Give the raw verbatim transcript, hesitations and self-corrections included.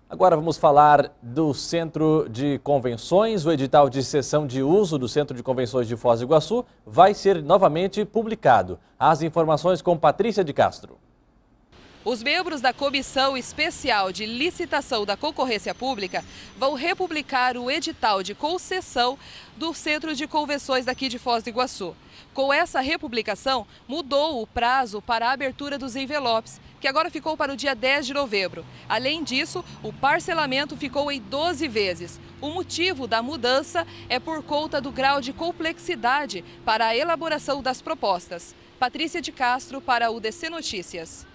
Agora vamos falar do Centro de Convenções. O edital de cessão de uso do Centro de Convenções de Foz do Iguaçu vai ser novamente publicado. As informações com Patrícia de Castro. Os membros da Comissão Especial de Licitação da Concorrência Pública vão republicar o edital de concessão do Centro de Convenções daqui de Foz do Iguaçu. Com essa republicação, mudou o prazo para a abertura dos envelopes, que agora ficou para o dia dez de novembro. Além disso, o parcelamento ficou em doze vezes. O motivo da mudança é por conta do grau de complexidade para a elaboração das propostas. Patrícia de Castro para a U D C Notícias.